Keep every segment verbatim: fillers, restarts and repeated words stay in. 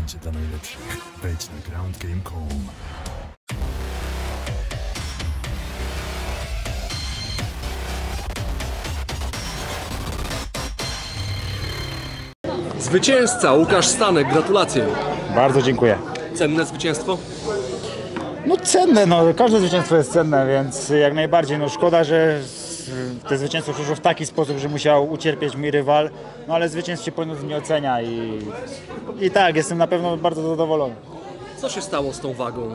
będzie dla najlepszych. Wejdź na ground game kropka com. Zwycięzca Łukasz Stanek, gratulacje. Bardzo dziękuję. Cenne zwycięstwo? No cenne, no każde zwycięstwo jest cenne, więc jak najbardziej. No szkoda, że te zwycięstwo przyszło w taki sposób, że musiał ucierpieć mój rywal, no ale zwycięstwo się po nie ocenia i, i tak, jestem na pewno bardzo zadowolony. Co się stało z tą wagą?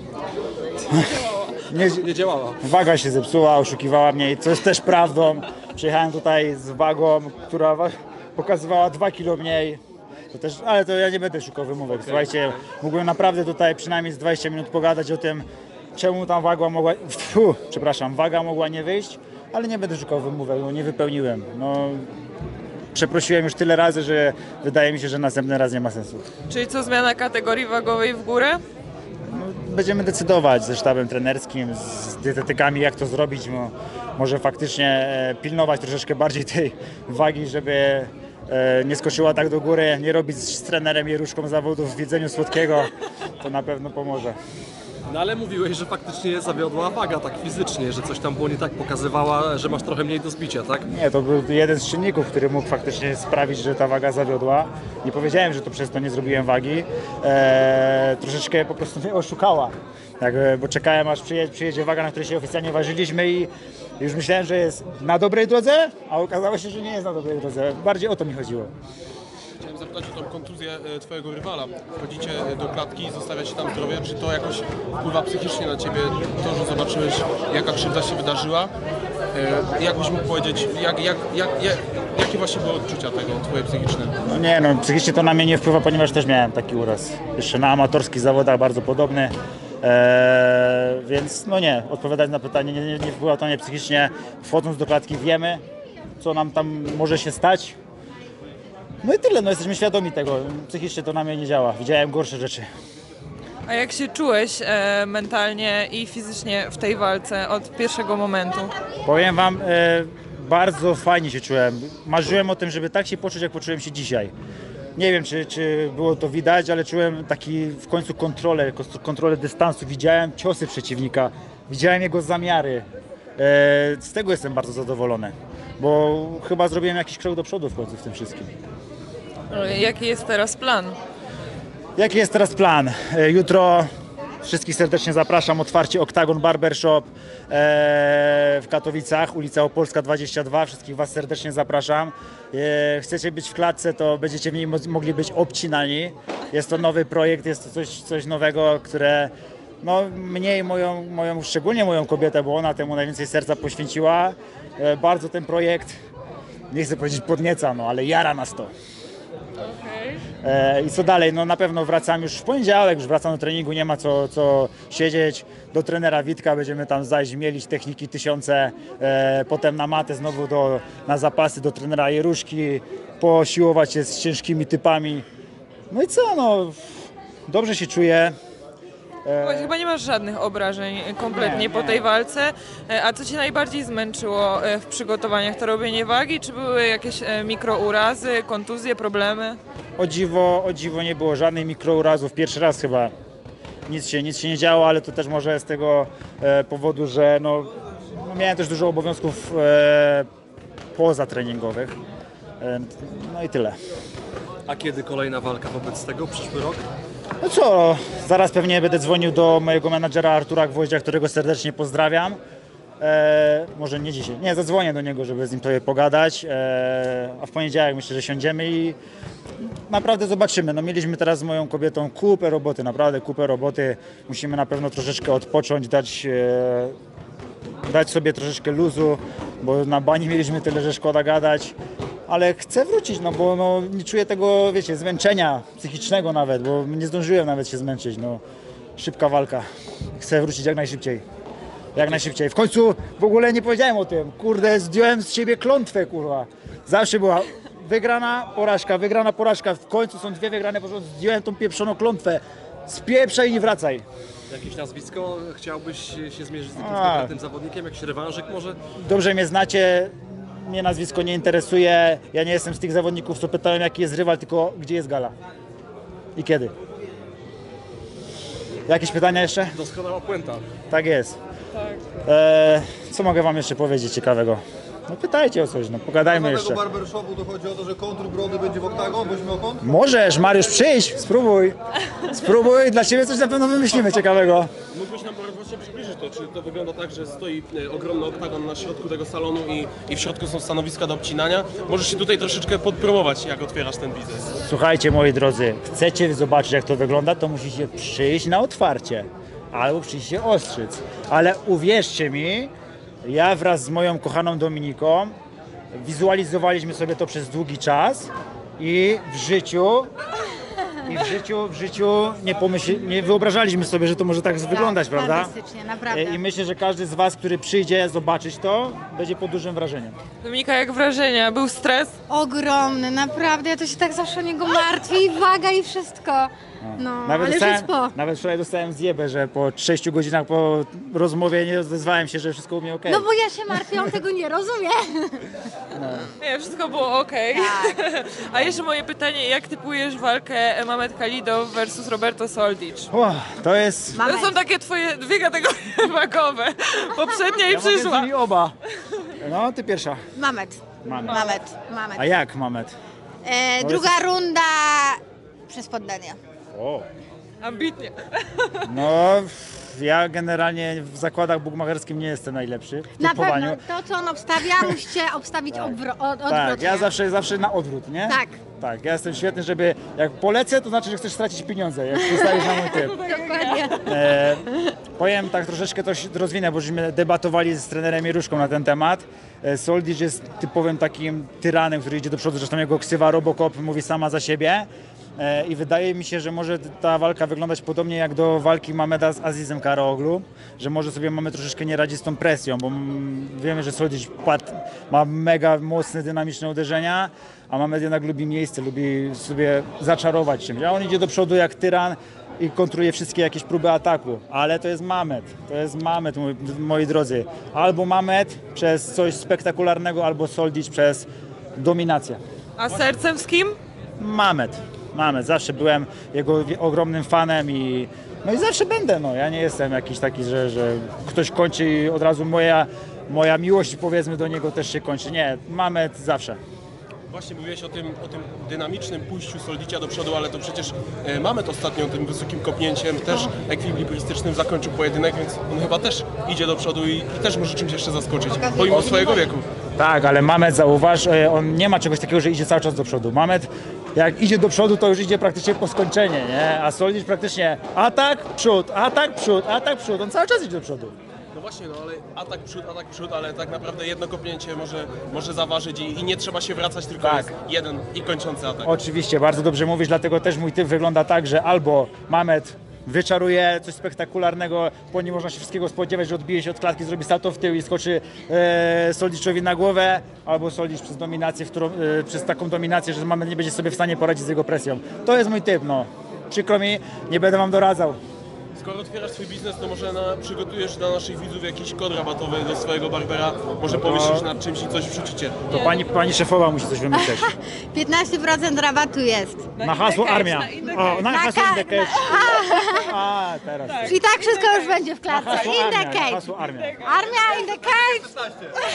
Nie, Nie działała. waga się zepsuła, oszukiwała mnie, co jest też prawdą. Przyjechałem tutaj z wagą, która wa- pokazywała dwa kilo mniej. To też, ale to ja nie będę szukał wymówek. Słuchajcie, mógłbym naprawdę tutaj przynajmniej z dwadzieścia minut pogadać o tym, czemu tam waga mogła, fu, przepraszam, waga mogła nie wyjść, ale nie będę szukał wymówek, bo nie wypełniłem. No, przeprosiłem już tyle razy, że wydaje mi się, że następny raz nie ma sensu. Czyli co, zmiana kategorii wagowej w górę? Będziemy decydować ze sztabem trenerskim, z dietetykami, jak to zrobić. Mo, może faktycznie e, pilnować troszeczkę bardziej tej wagi, żeby e, nie skoczyła tak do góry, nie robić z trenerem Jeruszką zawodów w jedzeniu słodkiego. To na pewno pomoże. No ale mówiłeś, że faktycznie zawiodła waga tak fizycznie, że coś tam było nie tak, pokazywała, że masz trochę mniej do zbicia, tak? Nie, to był jeden z czynników, który mógł faktycznie sprawić, że ta waga zawiodła. Nie powiedziałem, że to przez to nie zrobiłem wagi. E, troszeczkę po prostu mnie oszukała. Tak, bo czekałem, aż przyjedzie, przyjedzie waga, na której się oficjalnie ważyliśmy i już myślałem, że jest na dobrej drodze, a okazało się, że nie jest na dobrej drodze. Bardziej o to mi chodziło. Chciałem zapytać o tą kontuzję e, twojego rywala. Wchodzicie do klatki, zostawiacie tam zdrowie. Czy to jakoś wpływa psychicznie na ciebie? To, że zobaczyłeś, jaka krzywda się wydarzyła? E, jak byś mógł powiedzieć, jak, jak, jak, jak, jakie właśnie były odczucia tego twoje psychiczne? No nie, no psychicznie to na mnie nie wpływa, ponieważ też miałem taki uraz. Jeszcze na amatorskich zawodach bardzo podobny. Eee, więc no nie, odpowiadać na pytanie, nie, nie, nie wpływa to na mnie psychicznie. Wchodząc do klatki wiemy, co nam tam może się stać. No i tyle, no jesteśmy świadomi tego. Psychicznie to na mnie nie działa. Widziałem gorsze rzeczy. A jak się czułeś e, mentalnie i fizycznie w tej walce od pierwszego momentu? Powiem wam, e, bardzo fajnie się czułem. Marzyłem o tym, żeby tak się poczuć, jak poczułem się dzisiaj. Nie wiem, czy, czy było to widać, ale czułem taki w końcu kontrolę, kontrolę dystansu. Widziałem ciosy przeciwnika, widziałem jego zamiary. E, z tego jestem bardzo zadowolony, bo chyba zrobiłem jakiś krok do przodu w końcu w tym wszystkim. Jaki jest teraz plan? Jaki jest teraz plan? E, Jutro wszystkich serdecznie zapraszam. Otwarcie Oktagon Barbershop e, w Katowicach, ulica Opolska dwadzieścia dwa. Wszystkich Was serdecznie zapraszam. E, chcecie być w klatce, to będziecie w niej mo- mogli być obcinani. Jest to nowy projekt, jest to coś, coś nowego, które no, mnie i moją, moją, szczególnie moją kobietę, bo ona temu najwięcej serca poświęciła. E, bardzo ten projekt, nie chcę powiedzieć podnieca, no, ale jara nas to. E, I co dalej? No na pewno wracam już w poniedziałek, już wracam do treningu, nie ma co, co siedzieć. Do trenera Witka będziemy tam zajść, mielić techniki tysiące, e, potem na matę znowu do, na zapasy do trenera Jeruszki, posiłować się z ciężkimi typami. No i co, no dobrze się czuję. Właśnie, chyba nie masz żadnych obrażeń kompletnie Nie, po nie. tej walce. E, A co Cię najbardziej zmęczyło e, w przygotowaniach? To robienie wagi, czy były jakieś e, mikrourazy, kontuzje, problemy? O dziwo, o dziwo nie było żadnych mikrourazów, pierwszy raz chyba. Nic się, nic się nie działo, ale to też może z tego e, powodu, że no, no miałem też dużo obowiązków e, pozatreningowych. E, no i tyle. A kiedy kolejna walka wobec tego? Przyszły rok? No co, zaraz pewnie będę dzwonił do mojego menadżera Artura Gwoździa, którego serdecznie pozdrawiam. E, może nie dzisiaj, nie, zadzwonię do niego, żeby z nim sobie pogadać, e, a w poniedziałek myślę, że siądziemy i naprawdę zobaczymy. No, mieliśmy teraz z moją kobietą kupę roboty, naprawdę kupę roboty. Musimy na pewno troszeczkę odpocząć, dać, e, dać sobie troszeczkę luzu, bo na bani mieliśmy tyle, że szkoda gadać. Ale chcę wrócić, no bo no, nie czuję tego, wiecie, zmęczenia psychicznego nawet, bo nie zdążyłem nawet się zmęczyć. No, szybka walka. Chcę wrócić jak najszybciej. Jak najszybciej. W końcu w ogóle nie powiedziałem o tym. Kurde, zdjąłem z siebie klątwę, kurwa. Zawsze była wygrana porażka, wygrana porażka. W końcu są dwie wygrane porażki. Zdjąłem tą pieprzoną klątwę. Spieprzaj i nie wracaj. Jakieś nazwisko? Chciałbyś się zmierzyć z jakimś A. konkretnym zawodnikiem? Jakiś rewanżyk może? Dobrze mnie znacie. Mnie nazwisko nie interesuje. Ja nie jestem z tych zawodników, co pytałem, jaki jest rywal, tylko gdzie jest gala i kiedy. Jakieś pytania jeszcze? Doskonała puenta. Tak jest. Tak. E, co mogę wam jeszcze powiedzieć ciekawego? No pytajcie o coś, no pogadajmy Do jeszcze. tego barbershopu dochodzi o to, że kontur brody będzie w oktagon, weźmy o kąt? Możesz, Mariusz, przyjść, spróbuj. Spróbuj, dla ciebie coś na pewno wymyślimy ciekawego. Mógłbyś nam właśnie przybliżyć to, czy to wygląda tak, że stoi e, ogromny oktagon na środku tego salonu i, i w środku są stanowiska do obcinania? Możesz się tutaj troszeczkę podpromować, jak otwierasz ten biznes. Słuchajcie, moi drodzy, chcecie zobaczyć, jak to wygląda, to musicie przyjść na otwarcie. Albo przyjść się ostrzyc. Ale uwierzcie mi, ja wraz z moją kochaną Dominiką wizualizowaliśmy sobie to przez długi czas i w życiu i w życiu, w życiu nie, pomyśl, nie wyobrażaliśmy sobie, że to może tak wyglądać, prawda? Fantastycznie, naprawdę. I myślę, że każdy z was, który przyjdzie zobaczyć to, będzie pod dużym wrażeniem. Dominika, jak wrażenia? Był stres? Ogromny, naprawdę. Ja to się tak zawsze o niego martwię i waga i wszystko. No, ale już dostałem, jest po. nawet wczoraj dostałem zjebę, że po sześciu godzinach po rozmowie nie odezwałem się, że wszystko u mnie okej. No bo ja się martwię, on tego nie rozumie. Nie, wszystko było ok. A jeszcze moje pytanie, jak typujesz walkę Mamed Khalidow versus Roberto Soldic? O, to jest... Mamy. To są takie twoje dwie kategorie wagowe. Poprzednia i Ja mogę z przyszła. nimi oba. No, ty pierwsza. Mamet. Mamet. Mamet. Mamet. A jak, Mamet? E, druga runda przez poddanie. O. Ambitnie. No, ja generalnie w zakładach bukmacherskim nie jestem najlepszy w Na typowaniu. pewno to, co on obstawia, musicie obstawić odwro- od, odwrotnie. Tak, ja zawsze, zawsze na odwrót, nie? Tak. Tak, ja jestem świetny, żeby jak polecę, to znaczy, że chcesz stracić pieniądze, jak przystajesz na mój typ. Dokładnie. E, powiem tak troszeczkę to się rozwinę, bo żeśmy debatowali z trenerem Jeruszką na ten temat. E, Soldic jest typowym takim tyranem, który idzie do przodu, zresztą jego ksywa Robocop mówi sama za siebie. E, I wydaje mi się, że może ta walka wyglądać podobnie jak do walki Mameda z Azizem Karaoglu, że może sobie mamy troszeczkę nie radzić z tą presją, bo mm, wiemy, że Soldic pad, ma mega mocne, dynamiczne uderzenia, a Mamed jednak lubi miejsce, lubi sobie zaczarować czymś. A on idzie do przodu jak tyran i kontruje wszystkie jakieś próby ataku, ale to jest Mamed, to jest Mamed, moi, moi drodzy. Albo Mamed przez coś spektakularnego, albo Soldic przez dominację. A sercem z kim? Mamed, Mamed, zawsze byłem jego wi- ogromnym fanem i no i zawsze będę, no ja nie jestem jakiś taki, że, że ktoś kończy i od razu moja, moja miłość powiedzmy do niego też się kończy, nie, Mamed zawsze. Właśnie mówiłeś o tym, o tym dynamicznym pójściu Soldicia do przodu, ale to przecież e, Mamed ostatnio tym wysokim kopnięciem, też ekwilibrystycznym zakończył pojedynek, więc on chyba też idzie do przodu i, i też może czymś jeszcze zaskoczyć, pomimo swojego wieku. Tak, ale Mamed, zauważ, e, on nie ma czegoś takiego, że idzie cały czas do przodu. Mamed, jak idzie do przodu, to już idzie praktycznie po skończenie, nie? A Soldic praktycznie atak, przód, atak, przód, atak, przód. On cały czas idzie do przodu. No właśnie, no ale atak przód, atak przód, ale tak naprawdę jedno kopnięcie może, może zaważyć i, i nie trzeba się wracać, tylko Tak. jest jeden i kończący atak. Oczywiście, bardzo dobrze mówisz, dlatego też mój typ wygląda tak, że albo Mamed wyczaruje coś spektakularnego, po nim można się wszystkiego spodziewać, że odbije się od klatki, zrobi salto w tył i skoczy e, Soldicowi na głowę, albo Soldic przez dominację, w którą, e, przez taką dominację, że Mamed nie będzie sobie w stanie poradzić z jego presją. To jest mój typ, no. Przykro mi, nie będę wam doradzał. Skoro otwierasz swój biznes, to może na, przygotujesz dla naszych widzów jakiś kod rabatowy do swojego barbera, może pomyślisz nad czymś i coś wrzucicie. To pani, pani szefowa musi coś wymyśleć. piętnaście procent rabatu jest. Na hasło Indecage, armia. na Indecage. O, na Na hasło ka- Indecage. A, teraz. I tak wszystko już będzie w klatce. Hasło In the armia, cage. hasło armia. Armia in the cage.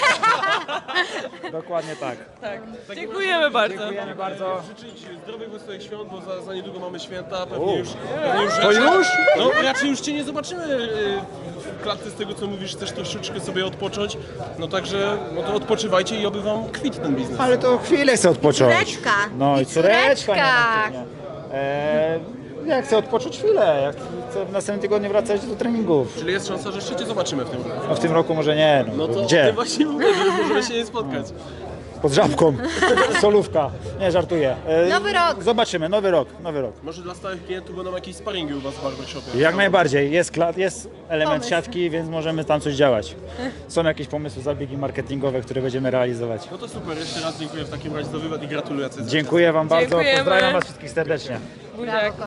Dokładnie tak. Tak. Dziękujemy bardzo. Dziękujemy bardzo. Życzyć zdrowych, wesołych świąt, bo za, za niedługo mamy święta, pewnie już, pewnie już To raczej, już? No raczej już Cię nie zobaczymy y, w klatce z tego co mówisz, chcesz troszeczkę sobie odpocząć, no także no to odpoczywajcie i oby Wam kwit ten biznes. Ale to chwilę chcę odpocząć. Córeczka. No i I córeczka. córeczka. Nie ma e, ja chcę odpocząć chwilę. Ja chcę w następnym tygodniu wracać do treningów. Czyli jest szansa, że jeszcze Cię zobaczymy w tym roku. No w tym roku może nie. No, No to o gdzie? tym właśnie mówię, że możemy się nie spotkać. Pod żabką. Solówka. Nie, żartuję. E, Nowy rok. Zobaczymy. Nowy rok. Nowy rok. Może dla stałych klientów będą jakieś sparingi u Was w barbershopie. Jak najbardziej. Jest, klat, jest element Pomysł. siatki, więc możemy tam coś działać. Są jakieś pomysły, zabiegi marketingowe, które będziemy realizować. No to super, jeszcze raz dziękuję w takim razie za wywiad i gratuluję. Cezar. Dziękuję wam bardzo. Dziękujemy. Pozdrawiam was wszystkich serdecznie. Buziak.